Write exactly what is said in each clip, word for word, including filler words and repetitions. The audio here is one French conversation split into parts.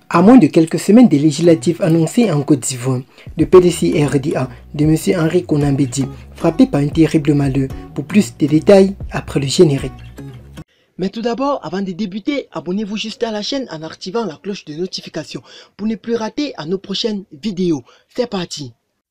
À moins de quelques semaines des législatives annoncées en Côte d'Ivoire, le P D C R D A de M. Henri Konan Bédié, frappé par un terrible malheur. Pour plus de détails, après le générique. Mais tout d'abord, avant de débuter, abonnez-vous juste à la chaîne en activant la cloche de notification pour ne plus rater à nos prochaines vidéos. C'est parti!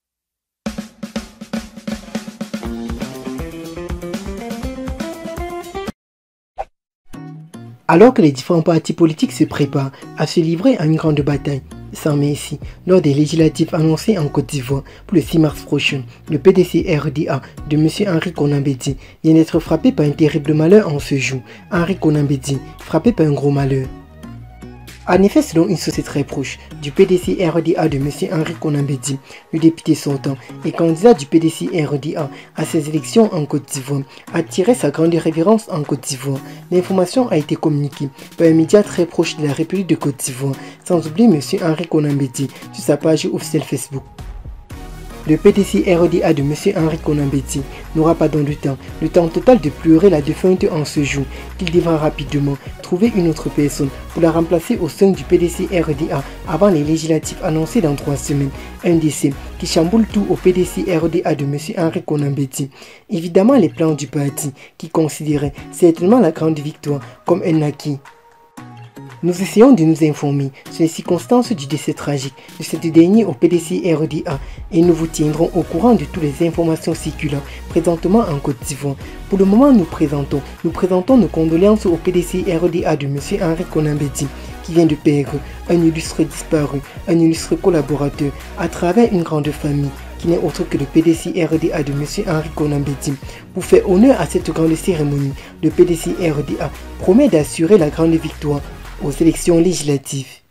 Alors que les différents partis politiques se préparent à se livrer à une grande bataille, sans merci, lors des législatives annoncées en Côte d'Ivoire pour le six mars prochain, le P D C R D A de M. Henri Konan Bédié vient d'être frappé par un terrible malheur en ce jour. Henri Konan Bédié, frappé par un gros malheur. En effet, selon une source très proche du P D C R D A de M. Henri Konan Bédié, le député sortant et candidat du P D C R D A à ces élections en Côte d'Ivoire, a tiré sa grande révérence en Côte d'Ivoire. L'information a été communiquée par un média très proche de la République de Côte d'Ivoire, sans oublier M. Henri Konan Bédié sur sa page officielle Facebook. Le P D C R D A de M. Henri Konan Bédié n'aura pas dans le temps, le temps total de pleurer la défunte en ce jour, qu'il devra rapidement trouver une autre personne pour la remplacer au sein du P D C R D A avant les législatives annoncées dans trois semaines. Un décès qui chamboule tout au P D C R D A de M. Henri Konan Bédié. Évidemment les plans du parti qui considérait certainement la grande victoire comme un acquis. Nous essayons de nous informer sur les circonstances du décès tragique de cette dernier au P D C R D A et nous vous tiendrons au courant de toutes les informations circulant présentement en Côte d'Ivoire. Pour le moment, nous présentons, nous présentons nos condoléances au P D C R D A de M. Henri Konan Bédié qui vient de perdre un illustre disparu, un illustre collaborateur à travers une grande famille qui n'est autre que le P D C R D A de M. Henri Konan Bédié. Pour faire honneur à cette grande cérémonie, le P D C R D A promet d'assurer la grande victoire aux élections législatives.